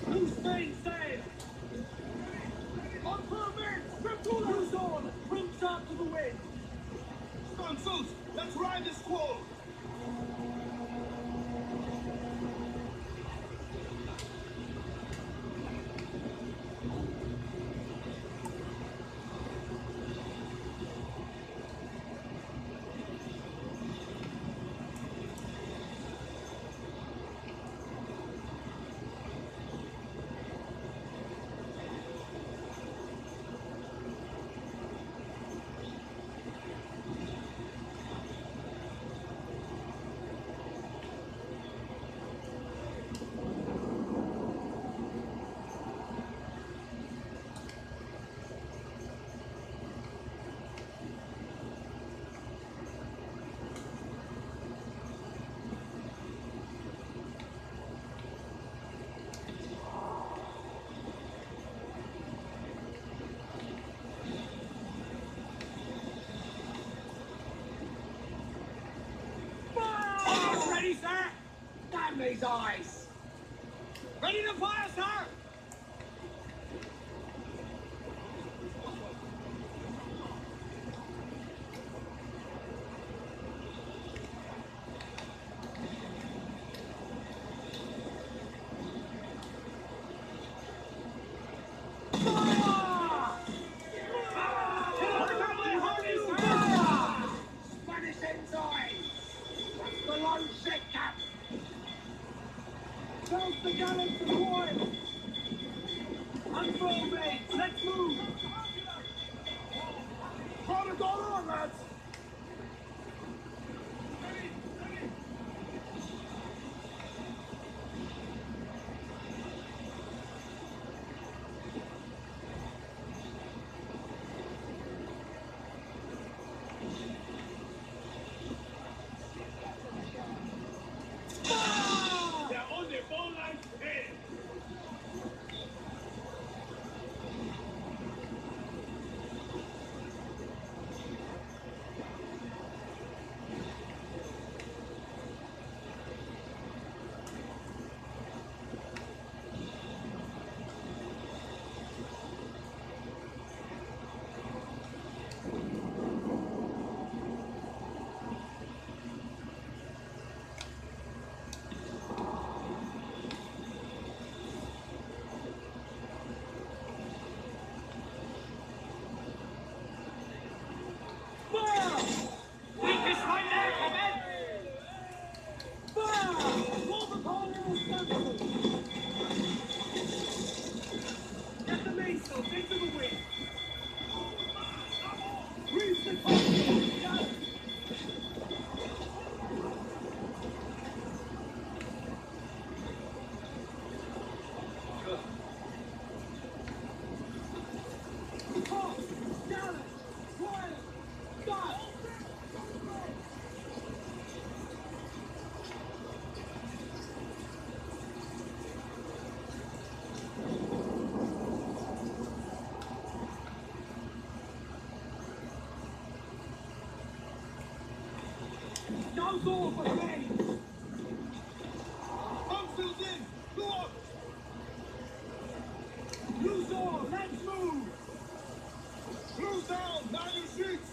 Loose mainsail! On permit! Loose on! Bring sharp to the wind! Consuls, let's ride this squall! Ready, sir? Damn these eyes! Ready to fire, sir? Spanish ensign! That's the low set cap! Close the gallants to the oil! Unfurl mates, let's move! Try to go on, lads! They're on their ball line head! Get the mainsail into the wind! Reach the top! Nose all for flames! Consuls in! Go on! Loose all, let's move! Close down! Down your streets!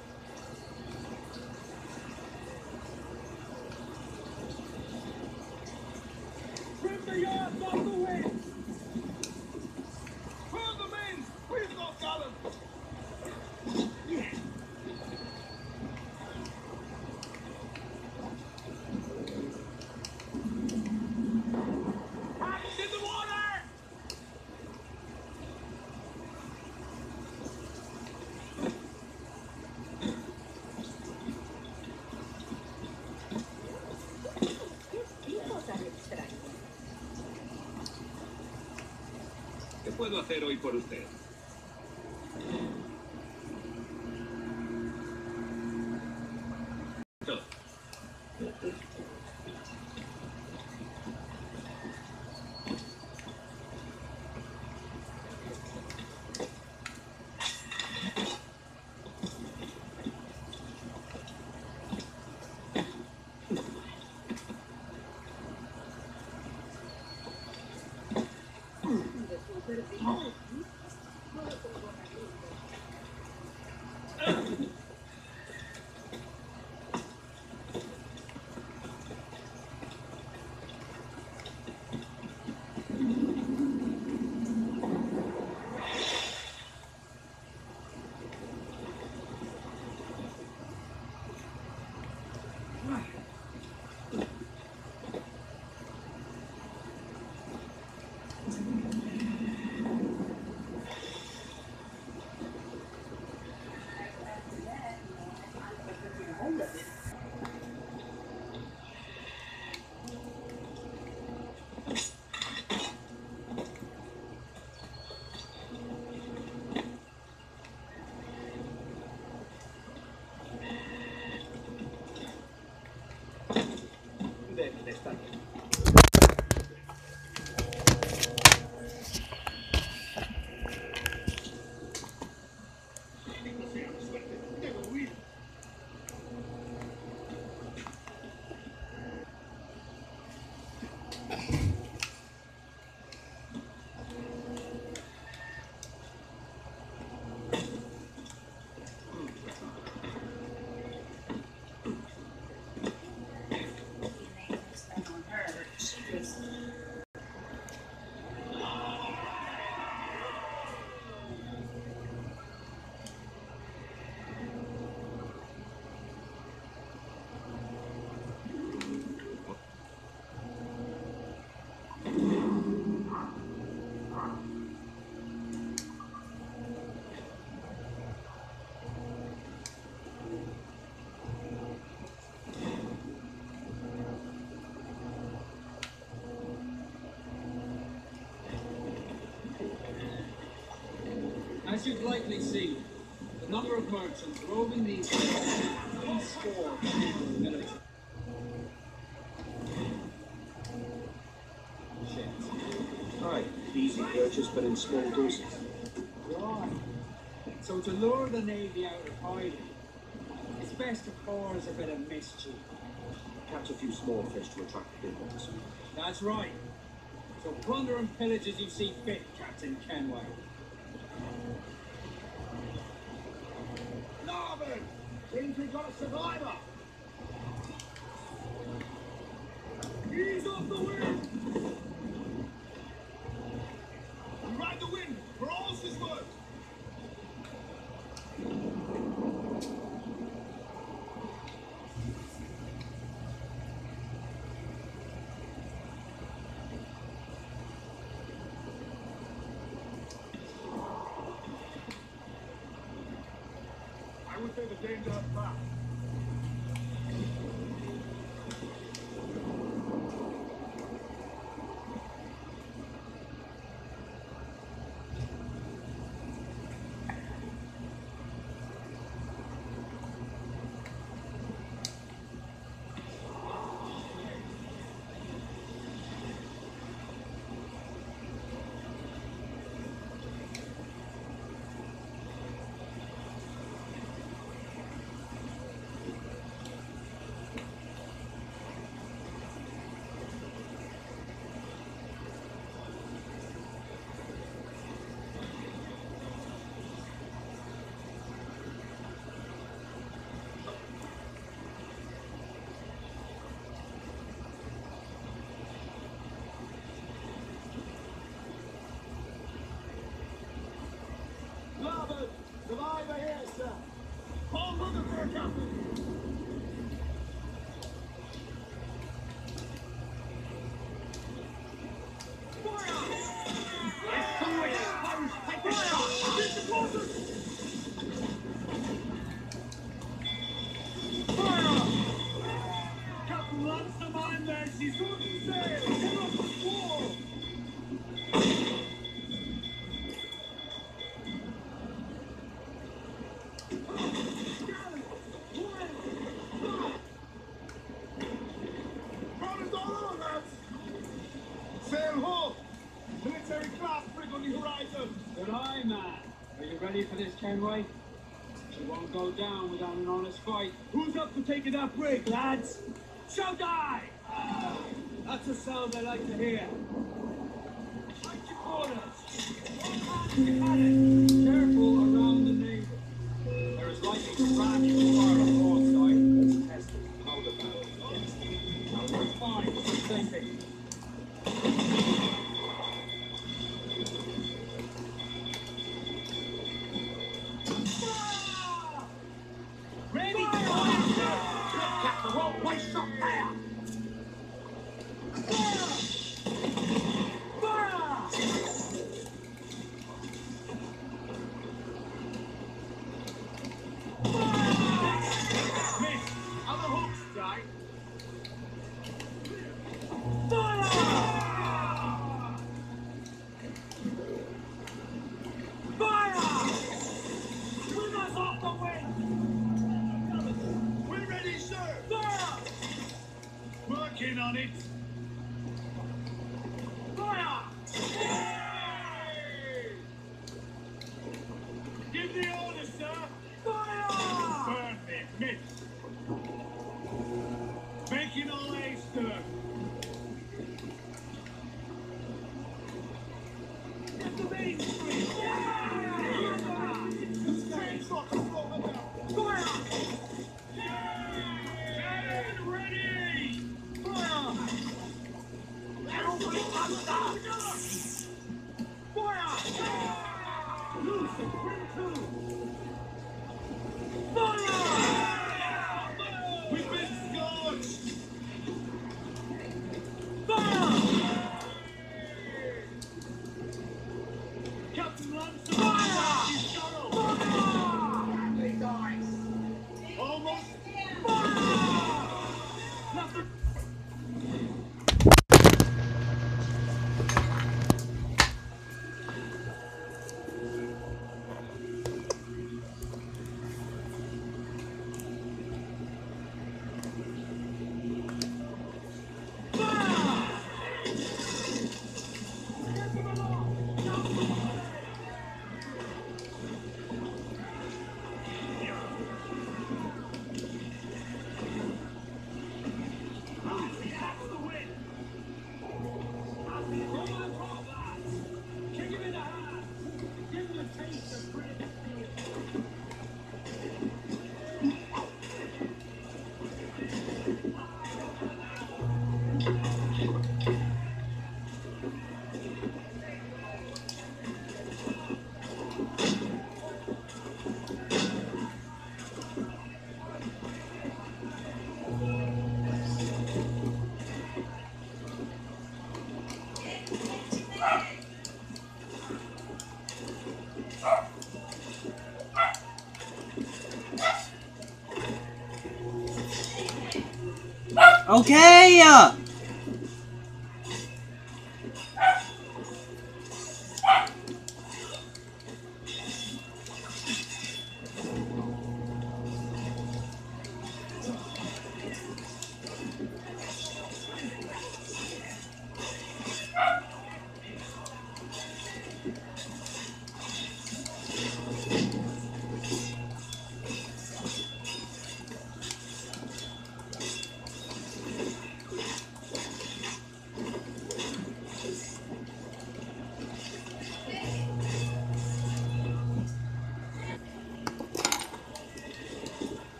Trim the yards off the wind! Turn the mains! Breathe off gallants! Hands in the water! ¿Qué puedo hacer hoy por usted? As you've likely seen, the number of merchants roving these score military. Aye, easy purchase, but in small doses. Right. So to lure the Navy out of hiding, it's best to cause a bit of mischief. Catch a few small fish to attract the big ones. That's right. So plunder and pillage as you see fit, Captain Kenway. Narvin! Think we got a survivor? Ease off the wind! We ride the wind for all she's worth! I would say the danger has passed. Narvin! Survivor here, sir! Paul Rutherford, Captain! Captain Lancer, mind there, she's on sail! Pull up the squall! Brothers all over, lads! Sail ho! Military craft brig on the horizon! Good eye, man. Are you ready for this, Kenway? She won't go down without an honest fight. Who's up for taking that brig, lads? Shout die! That's a sound I like to hear. Fight your corners! Careful around the neighbor. There is likely to ram you fire on broadside. Let's test the powder barrel against them. Now we're fine. Thinking. Ready? Look at the wrong way shot there. Working on it. Fire! Give the order, sir. Fire! Burn it, miss. Making all haste, sir. Get the main street! Train shot to throw them down. Fire! Cannon ready. Fire! Everybody faster! Fire! Loose and bring to! Fire! We've been scorched. Fire! Captain Lancer. Fire! Shuttle. Fire! Almost. Nothing. Okay.